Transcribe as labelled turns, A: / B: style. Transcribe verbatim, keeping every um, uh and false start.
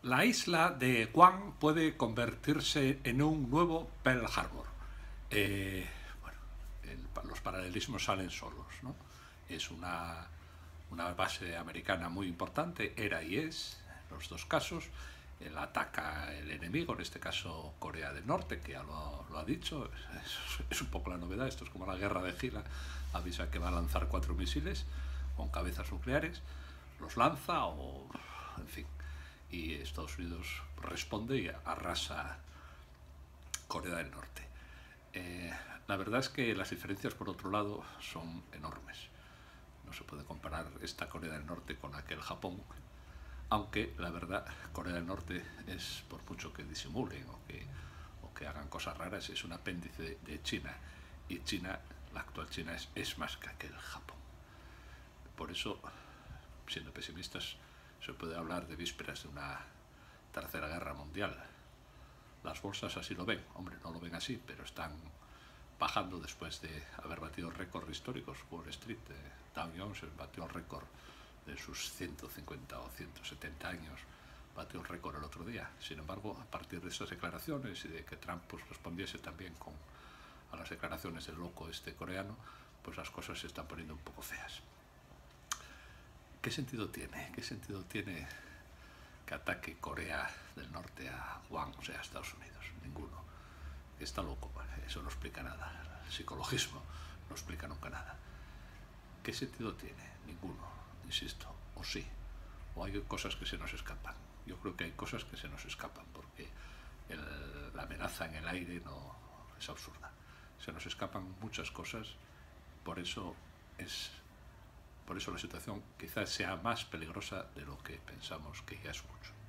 A: La isla de Guam puede convertirse en un nuevo Pearl Harbor. Eh, bueno, el- los paralelismos salen solos, ¿no? Es una, una base americana muy importante, era y es, en los dos casos. Él ataca el enemigo, en este caso Corea del Norte, que ya lo, lo ha dicho, es, es un poco la novedad, esto es como la guerra de Gila, avisa que va a lanzar cuatro misiles con cabezas nucleares, los lanza o, en fin, y Estados Unidos responde y arrasa Corea del Norte. Eh, la verdad es que las diferencias, por otro lado, son enormes. No se puede comparar esta Corea del Norte con aquel Japón, aunque la verdad Corea del Norte es, por mucho que disimulen o que, o que hagan cosas raras, es un apéndice de, de China, y China, la actual China, es, es más que aquel Japón. Por eso, siendo pesimistas, se puede hablar de vísperas de una tercera guerra mundial. Las bolsas así lo ven, hombre, no lo ven así, pero están bajando después de haber batido récords históricos. Wall Street, eh, Dow Jones batió el récord de sus ciento cincuenta o ciento setenta años, batió el récord el otro día. Sin embargo, a partir de esas declaraciones y de que Trump pues, respondiese también con, a las declaraciones del loco este coreano, pues las cosas se están poniendo un poco feas. ¿Qué sentido tiene? ¿Qué sentido tiene que ataque Corea del Norte a Guam, o sea, a Estados Unidos? Ninguno. Está loco, eso no explica nada. El psicologismo no explica nunca nada. ¿Qué sentido tiene? Ninguno, insisto, o sí, o hay cosas que se nos escapan. Yo creo que hay cosas que se nos escapan porque el, la amenaza en el aire no es absurda. Se nos escapan muchas cosas, por eso es por eso la situación quizás sea más peligrosa de lo que pensamos que ya es mucho.